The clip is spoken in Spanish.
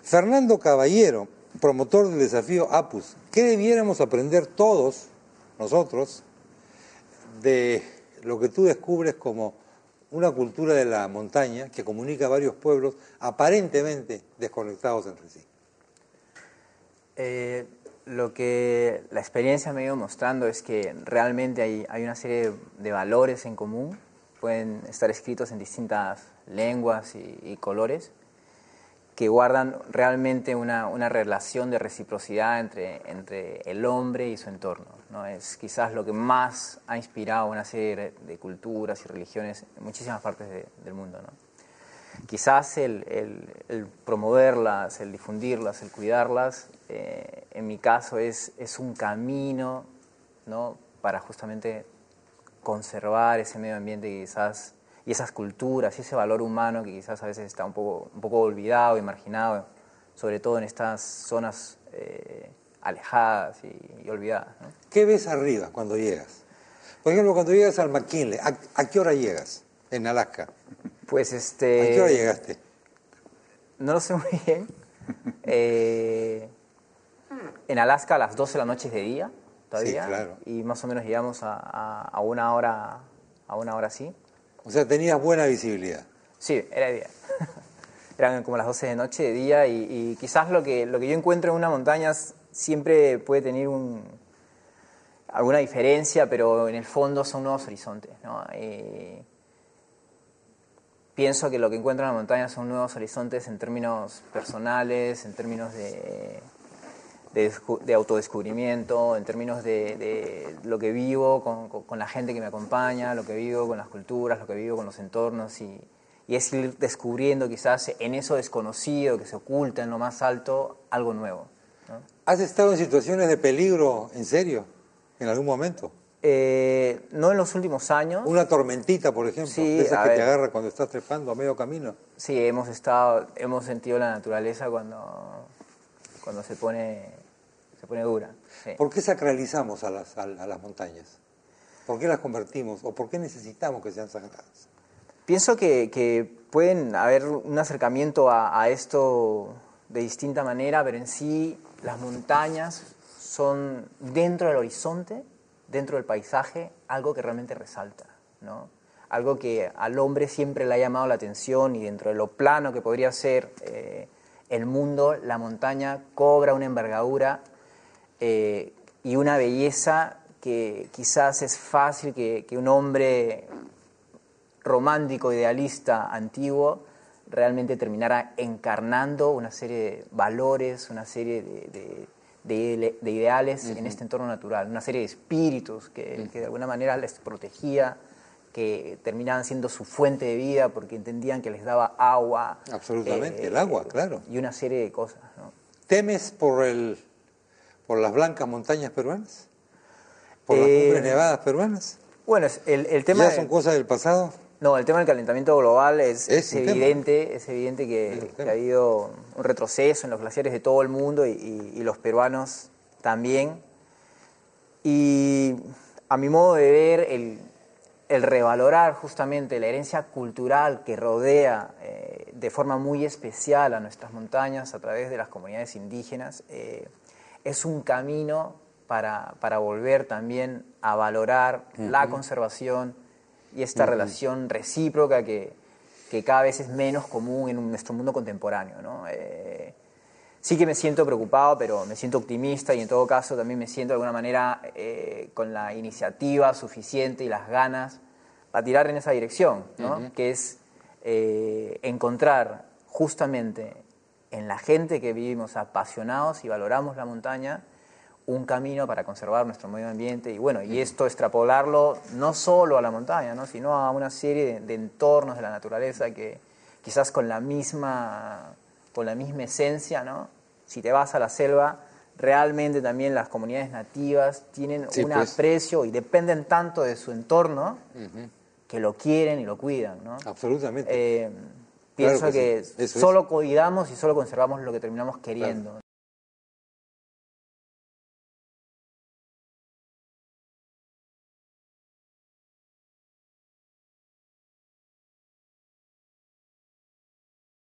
Fernando Caballero, promotor del desafío APUS, ¿qué debiéramos aprender todos nosotros de lo que tú descubres como una cultura de la montaña que comunica a varios pueblos aparentemente desconectados entre sí? Lo que la experiencia me ha ido mostrando es que realmente hay una serie de valores en común, pueden estar escritos en distintas lenguas y colores, que guardan realmente una relación de reciprocidad entre el hombre y su entorno, ¿no? Es quizás lo que más ha inspirado una serie de culturas y religiones en muchísimas partes del mundo, ¿no? Quizás el promoverlas, el difundirlas, el cuidarlas, en mi caso es un camino, ¿no?, para justamente conservar ese medio ambiente que quizás, y esas culturas y ese valor humano que quizás a veces está un poco olvidado y marginado, sobre todo en estas zonas alejadas y olvidadas, ¿no? ¿Qué ves arriba cuando llegas? Por ejemplo, cuando llegas al McKinley, ¿a qué hora llegas en Alaska? Pues ¿A qué hora llegaste? No lo sé muy bien. En Alaska a las 12 de la noche es de día todavía. Sí, claro. Y más o menos llegamos a una hora así. O sea, tenías buena visibilidad. Sí, era de día. Eran como las 12 de noche de día y quizás lo que yo encuentro en una montaña siempre puede tener alguna diferencia, pero en el fondo son nuevos horizontes, ¿no? Pienso que lo que encuentro en la montaña son nuevos horizontes en términos personales, en términos de autodescubrimiento, en términos de lo que vivo con la gente que me acompaña, lo que vivo con las culturas, lo que vivo con los entornos, y es ir descubriendo quizás en eso desconocido que se oculta en lo más alto algo nuevo, ¿no? ¿Has estado en situaciones de peligro, en serio, en algún momento? No en los últimos años. Una tormentita, por ejemplo, Sí, de esas que te agarra cuando estás trepando a medio camino. Sí, hemos sentido la naturaleza cuando se pone dura. Sí. ¿Por qué sacralizamos a las montañas? ¿Por qué las convertimos? ¿O por qué necesitamos que sean sagradas? Pienso que pueden haber un acercamiento a esto de distinta manera, pero en sí las montañas son, dentro del horizonte, dentro del paisaje, algo que realmente resalta, ¿no? Algo que al hombre siempre le ha llamado la atención, y dentro de lo plano que podría ser el mundo, la montaña cobra una envergadura y una belleza que quizás es fácil que un hombre romántico, idealista, antiguo, realmente terminara encarnando una serie de valores, una serie de ideales en este entorno natural, una serie de espíritus que de alguna manera les protegía, que terminaban siendo su fuente de vida porque entendían que les daba agua. Absolutamente, el agua, claro. Y una serie de cosas, ¿no? ¿Temes por las blancas montañas peruanas? ¿Por las cumbres nevadas peruanas? Bueno, el tema... ¿Ya son cosas del pasado? No, el tema del calentamiento global es evidente, es evidente que ha habido un retroceso en los glaciares de todo el mundo y los peruanos también. Y a mi modo de ver, el revalorar justamente la herencia cultural que rodea de forma muy especial a nuestras montañas a través de las comunidades indígenas es un camino para volver también a valorar la conservación y esta relación recíproca que cada vez es menos común en nuestro mundo contemporáneo, ¿no? Sí que me siento preocupado, pero me siento optimista, y en todo caso también me siento de alguna manera con la iniciativa suficiente y las ganas para tirar en esa dirección, ¿no? Que es encontrar justamente en la gente que vivimos apasionados y valoramos la montaña un camino para conservar nuestro medio ambiente, y bueno, y esto extrapolarlo no solo a la montaña, ¿no?, sino a una serie de entornos de la naturaleza que quizás con la misma esencia, ¿no? Si te vas a la selva, realmente también las comunidades nativas tienen aprecio y dependen tanto de su entorno que lo quieren y lo cuidan, ¿no? Absolutamente. Pienso Claro que sí. solo cuidamos y solo conservamos lo que terminamos queriendo. Claro.